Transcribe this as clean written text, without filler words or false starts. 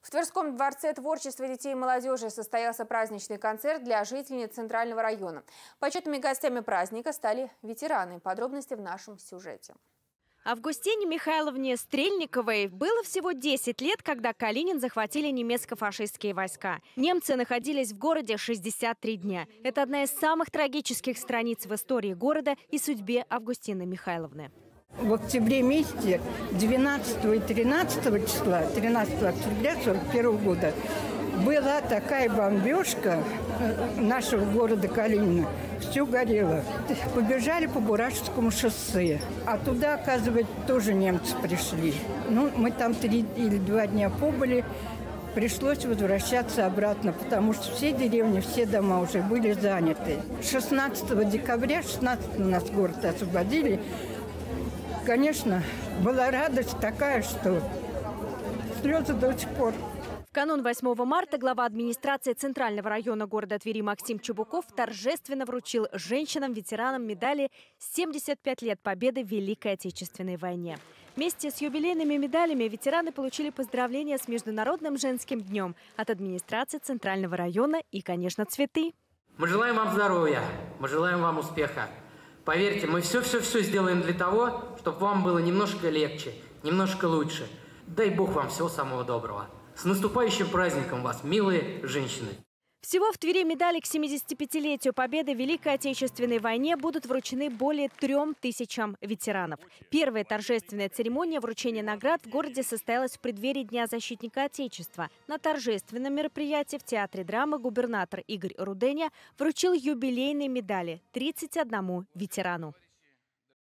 В Тверском дворце творчества детей и молодежи состоялся праздничный концерт для жительниц Центрального района. Почетными гостями праздника стали ветераны. Подробности в нашем сюжете. Августине Михайловне Стрельниковой было всего 10 лет, когда Калинин захватили немецко-фашистские войска. Немцы находились в городе 63 дня. Это одна из самых трагических страниц в истории города и судьбе Августины Михайловны. В октябре месяце 12 и 13 числа, 13 октября 1941 года, была такая бомбежка нашего города Калинина. Все горело. Побежали по Бурашевскому шоссе. А туда, оказывается, тоже немцы пришли. Ну, мы там 3 или 2 дня побыли. Пришлось возвращаться обратно, потому что все деревни, все дома уже были заняты. 16 декабря, 16 нас город освободили. Конечно, была радость такая, что слезы до сих пор. В канун 8 марта глава администрации Центрального района города Твери Максим Чубуков торжественно вручил женщинам-ветеранам медали «75 лет Победы в Великой Отечественной войне». Вместе с юбилейными медалями ветераны получили поздравления с Международным женским днем от администрации Центрального района и, конечно, цветы. Мы желаем вам здоровья, мы желаем вам успеха. Поверьте, мы все сделаем для того, чтобы вам было немножко легче, немножко лучше. Дай Бог вам всего самого доброго. С наступающим праздником вас, милые женщины! Всего в Твери медали к 75-летию Победы в Великой Отечественной войне будут вручены более 3000 ветеранов. Первая торжественная церемония вручения наград в городе состоялась в преддверии Дня защитника Отечества. На торжественном мероприятии в Театре драмы губернатор Игорь Руденя вручил юбилейные медали 31 ветерану.